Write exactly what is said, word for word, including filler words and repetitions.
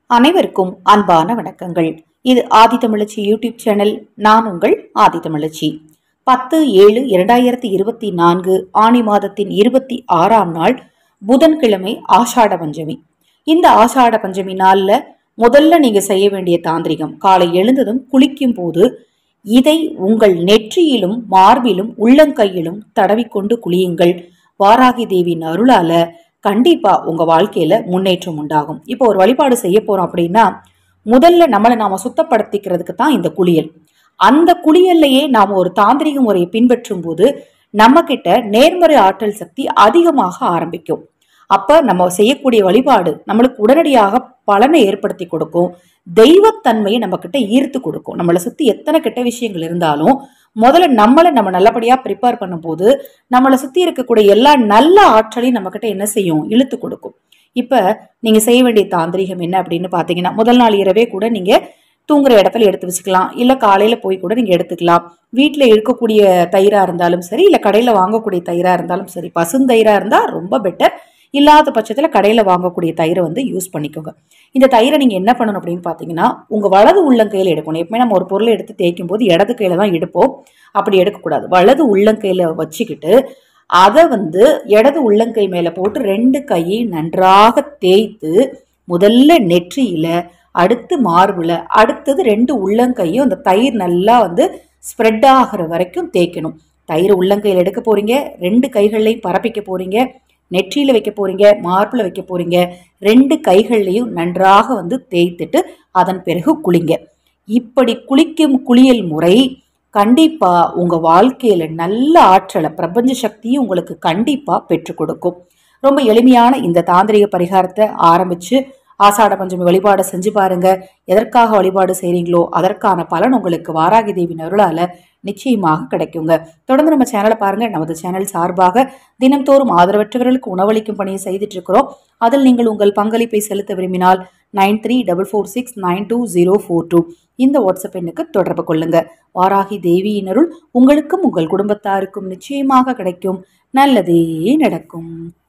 அனைவருக்கும் அன்பான வணக்கங்கள். இது ஆதித்தமிழச்சி யூடியூப் சேனல். நான் உங்கள் ஆதித்தமிழச்சி. பத்து ஏழு இரண்டாயிரத்தி இருபத்தி நான்கு ஆணி மாதத்தின் இருபத்தி ஆறாம் நாள் புதன்கிழமை ஆஷாட பஞ்சமி. இந்த ஆஷாட பஞ்சமி நாள்ல முதல்ல நீங்க செய்ய வேண்டிய தாந்திரிகம், காலை எழுந்ததும் குளிக்கும் போது இதை உங்கள் நெற்றியிலும் மார்பிலும் உள்ளங்கையிலும் தடவிக்கொண்டு குளியுங்கள். வாராகி தேவியின் அருளால கண்டிப்பா உங்க வாழ்க்கையில முன்னேற்றம் உண்டாகும். இப்போ ஒரு வழிபாடு செய்ய போறோம் அப்படின்னா, முதல்ல நம்மளை நாம சுத்தப்படுத்திக்கிறதுக்கு தான் இந்த குளியல். அந்த குளியல்லையே நாம ஒரு தாந்திரிக முறையை பின்பற்றும் போது நம்ம கிட்ட நேர்மறை ஆற்றல் சக்தி அதிகமாக ஆரம்பிக்கும். அப்ப நம்ம செய்யக்கூடிய வழிபாடு நம்மளுக்கு உடனடியாக பலனை ஏற்படுத்தி கொடுக்கும். தெய்வத்தன்மையை நம்ம கிட்ட ஈர்த்து கொடுக்கும். நம்மளை சுத்தி எத்தனை கெட்ட விஷயங்கள் இருந்தாலும் முதல்ல நம்மளை நம்ம நல்லபடியா ப்ரிப்பேர் பண்ணும் போது நம்மளை சுத்தி இருக்கக்கூடிய எல்லா நல்ல ஆற்றலையும் நம்ம கிட்ட என்ன செய்யும், இழுத்து கொடுக்கும். இப்ப நீங்க செய்ய வேண்டிய தாந்திரிகம் என்ன அப்படின்னு பாத்தீங்கன்னா, முதல் நாள் இரவே கூட நீங்க தூங்குற இடத்துல எடுத்து வச்சுக்கலாம், இல்ல காலையில போய் கூட நீங்க எடுத்துக்கலாம். வீட்டுல இருக்கக்கூடிய தயிரா இருந்தாலும் சரி, இல்ல கடையில வாங்கக்கூடிய தயிரா இருந்தாலும் சரி. பசுந்தயிரா இருந்தா ரொம்ப பெட்டர். இல்லாத பட்சத்துல கடையில வாங்கக்கூடிய தயிரை வந்து யூஸ் பண்ணிக்கோங்க. இந்த தயிரை நீங்க என்ன பண்ணணும் அப்படின்னு பாத்தீங்கன்னா, உங்க வலது உள்ளங்கையில எடுக்கணும். எப்பவுமே நம்ம ஒரு பொருளை எடுத்து தேய்க்கும் போது இடது கையில தான் எடுப்போம். அப்படி எடுக்கக்கூடாது. வலது உள்ளங்கையில வச்சுக்கிட்டு அதை வந்து இடது உள்ளங்கை மேல போட்டு ரெண்டு கையை நன்றாக தேய்த்து முதல்ல நெற்றியில, அடுத்து மார்புல, அடுத்தது ரெண்டு உள்ளங்கையும் அந்த தயிர் நல்லா வந்து ஸ்ப்ரெட் ஆகிற வரைக்கும் தேய்க்கணும். தயிர் உள்ளங்கையில் எடுக்க போறீங்க, ரெண்டு கைகள்லையும் பரப்பிக்க போறீங்க, நெற்றியில வைக்க போறீங்க, மார்புல வைக்க போறீங்க. ரெண்டு கைகள்லையும் நன்றாக வந்து தேய்த்துட்டு அதன் பிறகு குளிங்க. இப்படி குளிக்கும் குளியல் முறை கண்டிப்பா உங்க வாழ்க்கையில நல்ல ஆற்றலை, பிரபஞ்ச சக்தியும் உங்களுக்கு கண்டிப்பா பெற்றுக் கொடுக்கும். ரொம்ப எளிமையான இந்த தாந்திரிக பரிகாரத்தை ஆரம்பிச்சு ஆஷாட பஞ்சமி வழிபாடு செஞ்சு பாருங்க. எதற்காக வழிபாடு செய்றீங்களோ அதற்கான பலன் உங்களுக்கு வாராகி தேவியின் அருளால நிச்சயமாக கிடைக்குங்க. தொடர்ந்து நம்ம சேனலை பாருங்க. நமது சேனல் சார்பாக தினம்தோறும் ஆதரவற்றவர்களுக்கு உணவளிக்கும் பணியை செய்துட்டு இருக்கிறோம். அதில் நீங்கள் உங்கள் பங்களிப்பை செலுத்த விரும்பினால் nine three double four six nine two zero four two இந்த வாட்ஸ்அப் எண்ணுக்கு தொடர்பு கொள்ளுங்க. வாராகி தேவியின் அருள் உங்களுக்கும் உங்கள் குடும்பத்தாருக்கும் நிச்சயமாக கிடைக்கும். நல்லதே நடக்கும்.